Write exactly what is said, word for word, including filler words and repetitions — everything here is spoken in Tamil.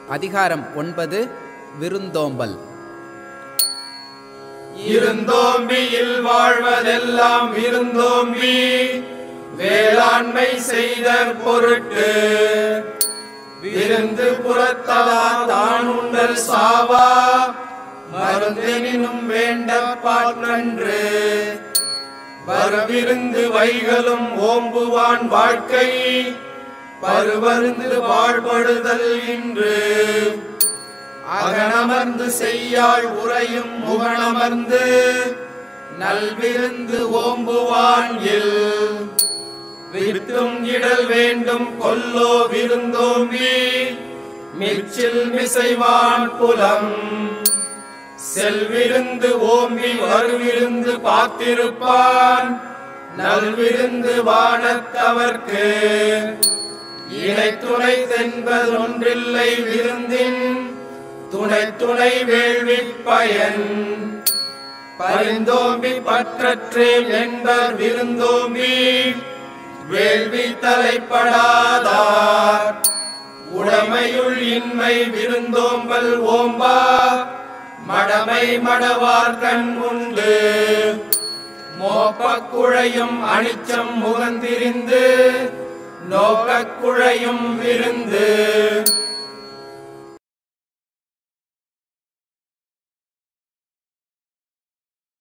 அதிகாரம் ஒன்பது. விருந்தோம்பல். இருந்தோம்பியில் வாழ்வதெல்லாம் விருந்தோம்பி வேளாண்மை செய்தற் பொருட்டு விருந்து புறத்தலா தான் உண்டல் சாவா மருந்தெனினும் வேண்டப்பாற்று வருவிருந்து வைகளும் ஓம்புவான் வாழ்க்கை பருவருந்து வாழ்படுதல் இன்று அகனமர்ந்து செய்யாள் உரையும் முகனமர்ந்து நல்விருந்து ஓம்புவான் இல் வித்தும் இடல் வேண்டும் கொல்லோ விருந்தோம்பி மிச்சில் மிசைவான் புலம் செல்விருந்து ஓம்பி வருவிருந்து பார்த்திருப்பான் நல்விருந்து வானத்தவர்க்கு இணை துணை தென்பது ஒன்றில்லை விருந்தின் துணை துணை வேள்வி பயன் பரிந்தோம்பி பற்றற்றேன் என்பர் விருந்தோம்பி வேள்வி தலைப்படாதார் உடைமையுள் இன்மை விருந்தோம்பல் ஓம்பா மடமை மடவார் கண் உண்டு மோப்பக் குழையும் அனிச்சம் முகந்திரிந்து நோக்கக் குழையும் விருந்து